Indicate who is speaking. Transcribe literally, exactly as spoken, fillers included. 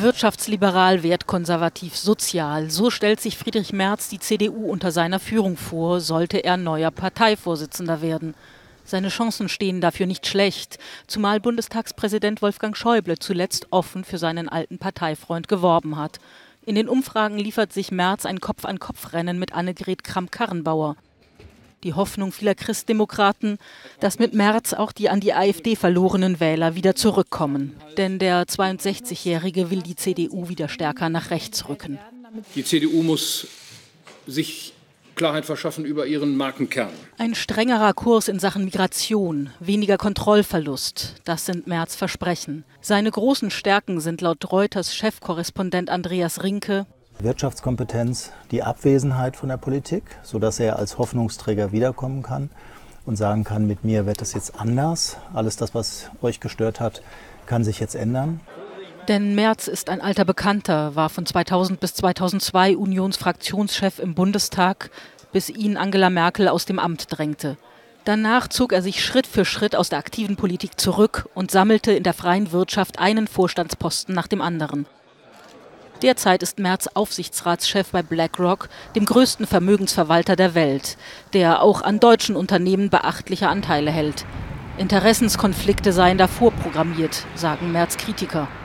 Speaker 1: Wirtschaftsliberal, wertkonservativ, sozial. So stellt sich Friedrich Merz die C D U unter seiner Führung vor, sollte er neuer Parteivorsitzender werden. Seine Chancen stehen dafür nicht schlecht, zumal Bundestagspräsident Wolfgang Schäuble zuletzt offen für seinen alten Parteifreund geworben hat. In den Umfragen liefert sich Merz ein Kopf-an-Kopf-Rennen mit Annegret Kramp-Karrenbauer. Die Hoffnung vieler Christdemokraten, dass mit Merz auch die an die AfD verlorenen Wähler wieder zurückkommen. Denn der zweiundsechzigjährige will die C D U wieder stärker nach rechts rücken.
Speaker 2: Die C D U muss sich Klarheit verschaffen über ihren Markenkern.
Speaker 1: Ein strengerer Kurs in Sachen Migration, weniger Kontrollverlust, das sind Merz' Versprechen. Seine großen Stärken sind laut Reuters Chefkorrespondent Andreas Rinke:
Speaker 3: Wirtschaftskompetenz, die Abwesenheit von der Politik, sodass er als Hoffnungsträger wiederkommen kann und sagen kann, mit mir wird es jetzt anders. Alles das, was euch gestört hat, kann sich jetzt ändern.
Speaker 1: Denn Merz ist ein alter Bekannter, war von zweitausend bis zweitausendzwei Unionsfraktionschef im Bundestag, bis ihn Angela Merkel aus dem Amt drängte. Danach zog er sich Schritt für Schritt aus der aktiven Politik zurück und sammelte in der freien Wirtschaft einen Vorstandsposten nach dem anderen. Derzeit ist Merz Aufsichtsratschef bei BlackRock, dem größten Vermögensverwalter der Welt, der auch an deutschen Unternehmen beachtliche Anteile hält. Interessenskonflikte seien da vorprogrammiert, sagen Merz-Kritiker.